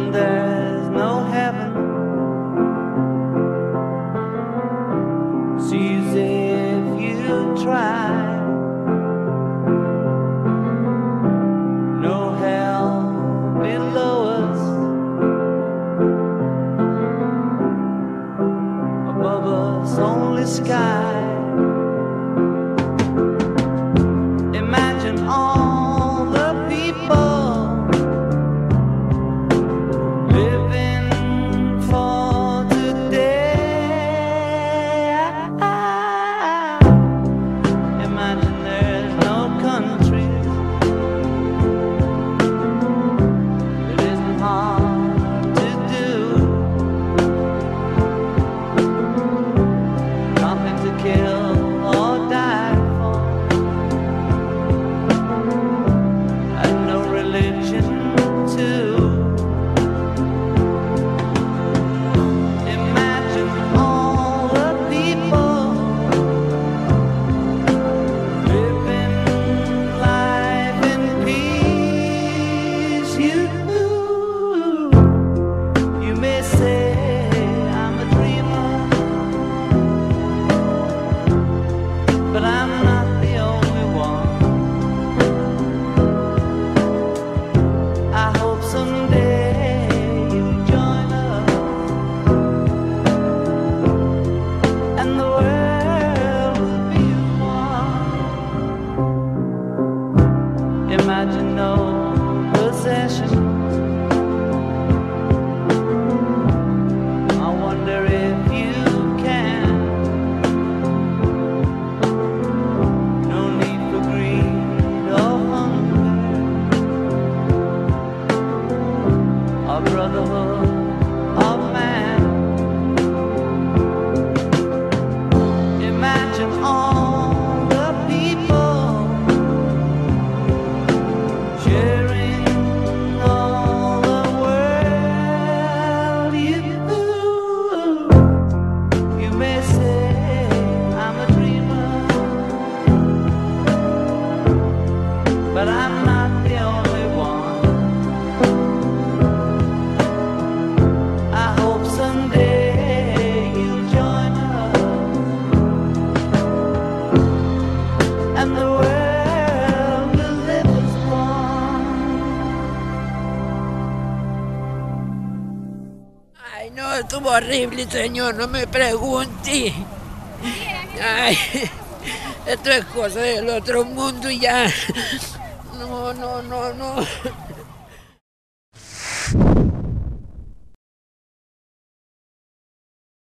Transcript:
there's no heaven. Sees if you try. No hell below us, above us only sky. Imagine all the people living for today. Imagine there's no countries. It isn't hard to do. Nothing to kill or die for, and no religion too. Imagine all the people living life in peace. You may say I'm a dreamer, but I'm not the only one. I hope someday you'll join us, and the world will be one. Imagine no possessions. I wonder if you can. No need for greed or hunger, or brotherhood of man. Imagine all the people sharing all the world. You may say I'm a dreamer, but I'm not the only one. I hope someday you'll join us, and the world will live as one. Ay, no, estuvo horrible, señor, no me pregunte. Ay, esto es cosa del otro mundo y ya. No.